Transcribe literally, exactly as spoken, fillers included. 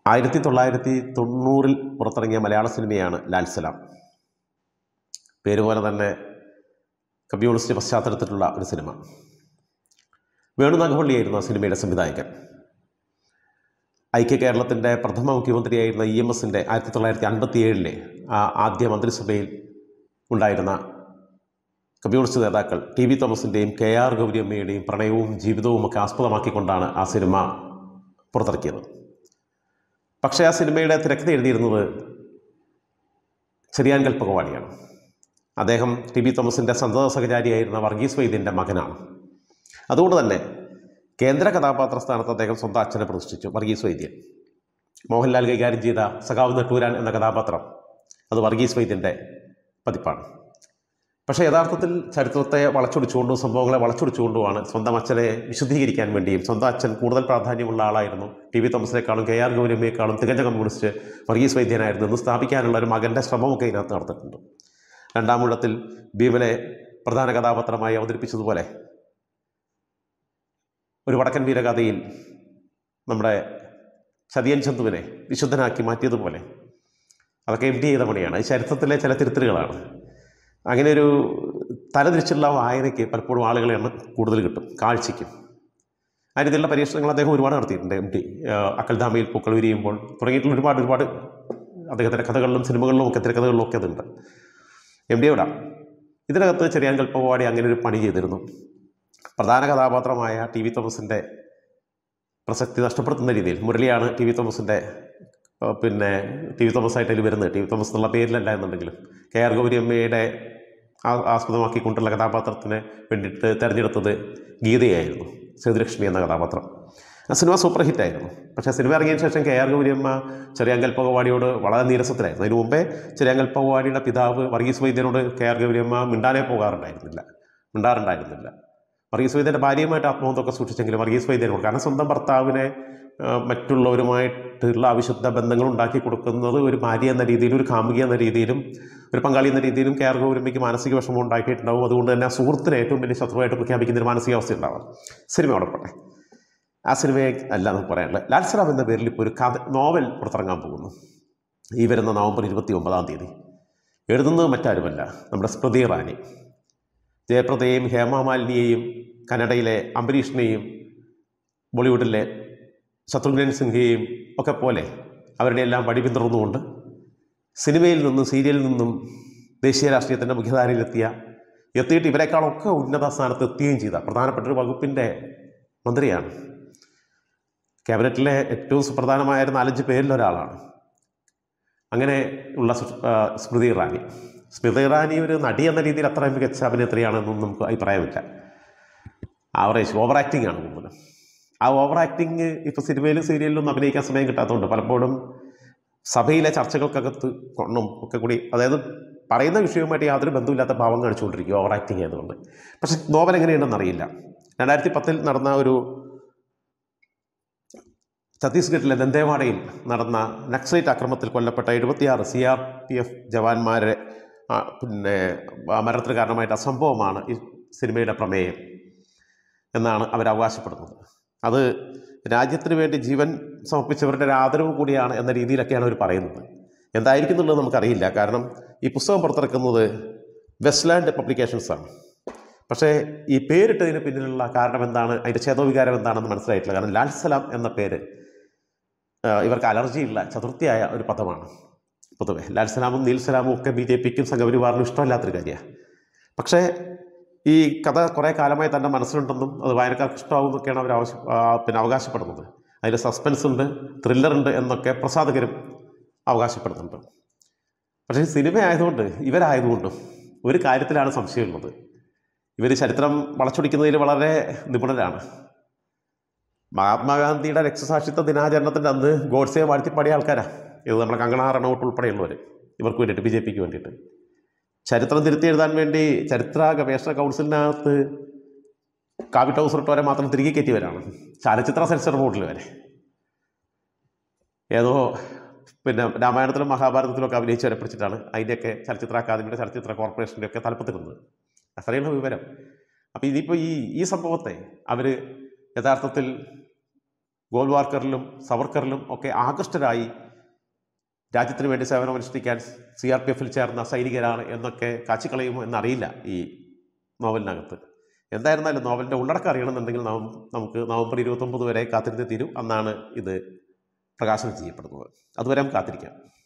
ആയിരത്തി തൊള്ളായിരത്തി തൊണ്ണൂറിൽ പുറത്തിറങ്ങിയ മലയാള സിനിമയാണ് ലാൽ സലാം. പേരുപോലെ തന്നെ കമ്മ്യൂണിസ്റ്റ് പശ്ചാത്തലത്തിലുള്ള ഒരു സിനിമ. വേണു നാഗവള്ളിയായിരുന്നു ആ സിനിമയുടെ സംവിധായകൻ. ഐക്യ കേരളത്തിൻ്റെ പ്രഥമ മുഖ്യമന്ത്രിയായിരുന്ന ഇ എം എസിൻ്റെ ആയിരത്തി തൊള്ളായിരത്തി അൻപത്തി ഏഴിലെ ആ ആദ്യ മന്ത്രിസഭയിൽ ഉണ്ടായിരുന്ന കമ്മ്യൂണിസ്റ്റ് നേതാക്കൾ ടി വി തോമസിൻ്റെയും കെ ആർ ഗൗരിയമ്മയുടെയും പ്രണയവും ജീവിതവും ഒക്കെ ആസ്പദമാക്കിക്കൊണ്ടാണ് ആ സിനിമ പുറത്തിറക്കിയത്. പക്ഷേ ആ സിനിമയുടെ തിരക്കഥ എഴുതിയിരുന്നത് ചെറിയാൻ കൽപ്പകവാടിയാണ്. അദ്ദേഹം ടി വി തോമസിൻ്റെ സന്തത സഹചാരിയായിരുന്ന വർഗീസ് വൈദ്യൻ്റെ മകനാണ്. അതുകൊണ്ട് തന്നെ കേന്ദ്ര കഥാപാത്ര സ്ഥാനത്ത് അദ്ദേഹം സ്വന്തം അച്ഛനെ പ്രതിഷ്ഠിച്ചു, വർഗീസ് വൈദ്യൻ. മോഹൻലാൽ കൈകാര്യം ചെയ്ത സഖാവ് നെട്ടൂരാൻ എന്ന കഥാപാത്രം അത് വർഗീസ് വൈദ്യൻ്റെ പതിപ്പാണ്. പക്ഷേ യഥാർത്ഥത്തിൽ ചരിത്രത്തെ വളച്ചൊടിച്ചുകൊണ്ടും സംഭവങ്ങളെ വളച്ചൊടിച്ചുകൊണ്ടുമാണ് സ്വന്തം അച്ഛനെ വിശുദ്ധീകരിക്കാൻ വേണ്ടിയും, സ്വന്തം അച്ഛൻ കൂടുതൽ പ്രാധാന്യമുള്ള ആളായിരുന്നു, ടി വി തോമസിനേക്കാളും കെ ആർ ഗൗരിയമ്മയെക്കാളും തികഞ്ഞ കമ്മ്യൂണിസ്റ്റ് വർഗീസ് വൈദ്യനായിരുന്നു എന്ന് സ്ഥാപിക്കാനുള്ള ഒരു മകൻ്റെ ശ്രമമൊക്കെ ഇതിനകത്ത് നടത്തിയിട്ടുണ്ട്. രണ്ടാം ഊഴത്തിൽ ഭീമനെ പ്രധാന കഥാപാത്രമായി അവതരിപ്പിച്ചതുപോലെ ഒരു വടക്കൻ വീരകഥയിൽ നമ്മുടെ ചതിയൻ ചന്തുവിനെ വിശുദ്ധനാക്കി മാറ്റിയതുപോലെ അതൊക്കെ എം ഡി ചെയ്ത പണിയാണ്. ഈ ചരിത്രത്തിലെ ചില തിരുത്തലുകളാണ്. അങ്ങനെ ഒരു തലതിരിച്ചുള്ള വായനയ്ക്ക് പലപ്പോഴും ആളുകളെ എണ്ണം കൂടുതൽ കിട്ടും, കാഴ്ചയ്ക്കും. ആ രീതിയിലുള്ള പരീക്ഷണങ്ങൾ അദ്ദേഹം ഒരുപാട് നടത്തിയിട്ടുണ്ട്. എം ടി അക്കൽധാമയിൽ പൂക്കൾ വിരിയുമ്പോൾ തുടങ്ങിയിട്ടുള്ള ഒരുപാട് ഒരുപാട് അദ്ദേഹത്തിൻ്റെ കഥകളിലും സിനിമകളിലും ഒക്കെ തിരക്കഥകളിലും ഒക്കെ അതുണ്ട്. എം ഡി എവിടെ ഇതിനകത്ത് ചെറിയാൻ കൽപ്പകവാടി അങ്ങനെ ഒരു പണി ചെയ്തിരുന്നു. പ്രധാന കഥാപാത്രമായ ടി വി തോമസിൻ്റെ പ്രസക്തി നഷ്ടപ്പെടുത്തുന്ന രീതിയിൽ, മുരളിയാണ് ടി വി തോമസിൻ്റെ പിന്നെ ടി വി തോമസ് ആയിട്ട് അതിൽ വരുന്നത്, ടി വി തോമസ് എന്നുള്ള പേരിലല്ല എന്നുണ്ടെങ്കിലും കെ ആർ ഗൗരിയമ്മയുടെ ആസ്പദമാക്കിക്കൊണ്ടുള്ള കഥാപാത്രത്തിന് വേണ്ടിയിട്ട് തിരഞ്ഞെടുത്തത് ഗീതയായിരുന്നു, സേതുലക്ഷ്മി എന്ന കഥാപാത്രം. ആ സിനിമ സൂപ്പർ ഹിറ്റായിരുന്നു. പക്ഷേ സിനിമ ഇറങ്ങിയതിന് ശേഷം കെ ആർ ഗൗരിയമ്മ ചെറിയാൻ കൽപ്പകവാടിയോട് വളരെ നീരസത്തിലായിരുന്നു. അതിന് മുമ്പേ ചെറിയാൻ കൽപ്പകവാടിയുടെ പിതാവ് വർഗീസ് വൈദ്യനോട് കെ ആർ ഗൗരിയമ്മ മിണ്ടാനേ പോകാറുണ്ടായിരുന്നില്ല മിണ്ടാറുണ്ടായിരുന്നില്ല വർഗീസ് വൈദ്യൻ്റെ ഭാര്യയുമായിട്ട് ആത്മബന്ധമൊക്കെ സൂക്ഷിച്ചെങ്കിലും വർഗീസ് വൈദ്യനോട്, കാരണം സ്വന്തം ഭർത്താവിനെ മറ്റുള്ളവരുമായിട്ടുള്ള അവിശുദ്ധ ബന്ധങ്ങൾ ഉണ്ടാക്കി കൊടുക്കുന്നത് ഒരു ഭാര്യ എന്ന രീതിയിലും ഒരു കാമുകി എന്ന രീതിയിലും ഒരു പങ്കാളി എന്ന രീതിയിലും കെ ആർ ഗൗരിയമ്മയ്ക്ക് മാനസിക വിഷമം ഉണ്ടാക്കിയിട്ടുണ്ടാവും. അതുകൊണ്ട് തന്നെ ആ സുഹൃത്തിനെ ഏറ്റവും വലിയ ശത്രുവായിട്ട് പ്രഖ്യാപിക്കുന്ന ഒരു മാനസികാവസ്ഥ ഉണ്ടാവാം. സിനിമ അവിടെ പോട്ടെ, ആ സിനിമയെ അല്ല നമുക്ക് പറയാനുള്ളത്. ലാൽ സലാം എന്ന പേരിൽ ഇപ്പോൾ ഒരു കഥ നോവൽ പുറത്തിറങ്ങാൻ പോകുന്നു ഈ വരുന്ന നവംബർ ഇരുപത്തി ഒമ്പതാം തീയതി. എഴുതുന്നത് മറ്റാരുമല്ല, നമ്മുടെ സ്മൃതി ഇറാനി. ജയപ്രദയെയും ഹേമമാലിനിയെയും കന്നഡയിലെ അംബരീഷിനെയും ബോളിവുഡിലെ ശത്രുഘ്നൻ സിൻഹയെയും ഒക്കെ പോലെ അവരുടെ എല്ലാം വഴി പിന്തുടർന്നുകൊണ്ട് സിനിമയിൽ നിന്നും സീരിയലിൽ നിന്നും ദേശീയ രാഷ്ട്രീയത്തിൻ്റെ മുഖ്യധാരയിലെത്തിയ എത്തിയിട്ട് ഇവരെക്കാളൊക്കെ ഉന്നത സ്ഥാനത്ത് എത്തുകയും ചെയ്ത പ്രധാനപ്പെട്ട ഒരു വകുപ്പിൻ്റെ മന്ത്രിയാണ്. ക്യാബിനറ്റിലെ ഏറ്റവും സുപ്രധാനമായ നാലഞ്ച് പേരിലൊരാളാണ്. അങ്ങനെ ഉള്ള സ്മൃതി ഇറാനി. സ്മൃതി ഇറാനി ഒരു നടി എന്ന രീതിയിൽ അത്ര മികച്ച അഭിനേത്രിയാണെന്നൊന്നും നമുക്ക് അഭിപ്രായമില്ല. ആവറേജ് ഓവർ ആക്ടിങ് ആണ് കൂടുതലും. ആ ഓവർ ആക്ടിങ് ഇപ്പോൾ സിനിമയിലും സീരിയലിലും അഭിനയിക്കാൻ സമയം കിട്ടാത്തതുകൊണ്ട് പലപ്പോഴും സഭയിലെ ചർച്ചകൾക്കകത്ത് കൊണ്ടും ഒക്കെ കൂടി, അതായത് പറയുന്ന വിഷയവുമായിട്ട് യാതൊരു ബന്ധമില്ലാത്ത ഭാവം കാണിച്ചുകൊണ്ടിരിക്കും ഓവർ ആക്ടിങ് ആയതുകൊണ്ട്. പക്ഷെ നോവൽ എങ്ങനെയുണ്ടെന്ന് അറിയില്ല. രണ്ടായിരത്തി പത്തിൽ നടന്ന ഒരു ഛത്തീസ്ഗഡിലെ ദന്തേവാഡയിൽ നടന്ന നക്സലൈറ്റ് ആക്രമണത്തിൽ കൊല്ലപ്പെട്ട എഴുപത്തിയാറ് സി ആർ പി എഫ് ജവാന്മാരെ പിന്നെ മരണത്തിന് കാരണമായിട്ട് അസംഭവമാണ് ഈ സിനിമയുടെ പ്രമേയം എന്നാണ് അവർ അവകാശപ്പെടുന്നത്. അത് രാജ്യത്തിന് വേണ്ടി ജീവൻ സമർപ്പിച്ചവരുടെ ഒരു ആദരവ് കൂടിയാണ് എന്ന രീതിയിലൊക്കെയാണ് അവർ പറയുന്നത്. എന്തായിരിക്കും എന്നുള്ളത് നമുക്കറിയില്ല. കാരണം ഈ പുസ്തകം പുറത്തിറക്കുന്നത് വെസ്റ്റ്ലാൻഡ് പബ്ലിക്കേഷൻസാണ്. പക്ഷേ ഈ പേരിട്ടതിന് പിന്നിലുള്ള കാരണം എന്താണ്, അതിൻ്റെ ചേതോവികാരം എന്താണെന്ന് മനസ്സിലായിട്ടില്ല. കാരണം ലാൽ സലാം എന്ന പേര് ഇവർക്ക് അലർജിയുള്ള ചതുർത്ഥിയായ ഒരു പദമാണ്. പൊതുവെ ലാൽ സലാമും നീൽ സലാമും ഒക്കെ ബി ജെ പിക്കും സംഘപരിവാറിനും ഇഷ്ടമല്ലാത്തൊരു കാര്യമാണ്. പക്ഷേ ഈ കഥ കുറേ കാലമായി തൻ്റെ മനസ്സിലുണ്ടെന്നും അത് വായനക്കാർക്ക് ഇഷ്ടമാവും എന്നൊക്കെയാണ് അവർ ആവശ്യ പിന്നെ അവകാശപ്പെടുന്നത്. അതിൽ സസ്പെൻസ് ഉണ്ട്, ത്രില്ലറുണ്ട് എന്നൊക്കെ പ്രസാധകരും അവകാശപ്പെടുന്നുണ്ട്. പക്ഷേ സിനിമ ആയതുകൊണ്ട് ഇവരായതുകൊണ്ടും ഒരു കാര്യത്തിലാണ് സംശയമുള്ളത്. ഇവർ ചരിത്രം വളച്ചൊടിക്കുന്നതിൽ വളരെ നിപുണരാണ്. മഹാത്മാഗാന്ധിയുടെ രക്തസാക്ഷിത്വ ദിനാചരണത്തിൻ്റെ അന്ന് ഗോഡ്സയെ വാഴ്ത്തിപ്പാടിയ ആൾക്കാരാണ് ഇത്. നമ്മുടെ കങ്കണ റണൌട്ട് ഉൾപ്പെടെയുള്ളവർ ഇവർക്ക് വേണ്ടിയിട്ട്, ബി ജെ പിക്ക് വേണ്ടിയിട്ട് ചരിത്രം തിരുത്തി എഴുതാൻ വേണ്ടി ചരിത്ര ഗവേഷണ കൗൺസിലിനകത്ത് കാവി ടൗസർ ഇട്ടവരെ മാത്രം തിരികെ കയറ്റിയവരാണ്. ചലച്ചിത്ര സെൻസർ ബോർഡിൽ വരെ ഏതോ പിന്നെ രാമായണത്തിലും മഹാഭാരതത്തിലൊക്കെ അഭിനയിച്ചവരെ പിടിച്ചിട്ടാണ് അതിൻ്റെയൊക്കെ ചലച്ചിത്ര അക്കാദമിയുടെ ചലച്ചിത്ര കോർപ്പറേഷൻ്റെ ഒക്കെ തലപ്പത്തിരുന്നത്. അത്രയുള്ള വിവരം. അപ്പോൾ ഇനിയിപ്പോൾ ഈ ഈ സംഭവത്തെ അവർ യഥാർത്ഥത്തിൽ ഗോൾവാർക്കറിലും സവർക്കറിലും ഒക്കെ ആകൃഷ്ടരായി രാജ്യത്തിന് വേണ്ടി സേവനമനുഷ്ഠിക്കാൻ സി ആർ പി എഫിൽ ചേർന്ന സൈനികരാണ് എന്നൊക്കെ കാച്ചിക്കളയുമോ എന്നറിയില്ല ഈ നോവലിനകത്ത്. എന്തായിരുന്നാലും നോവലിൻ്റെ ഉള്ളടക്കം അറിയണമെന്നുണ്ടെങ്കിൽ നാം നമുക്ക് നവംബർ ഇരുപത്തൊമ്പത് വരെ കാത്തിരുന്നേ തീരും. അന്നാണ് ഇത് പ്രകാശനം ചെയ്യപ്പെടുന്നത്. അതുവരെ കാത്തിരിക്കാം.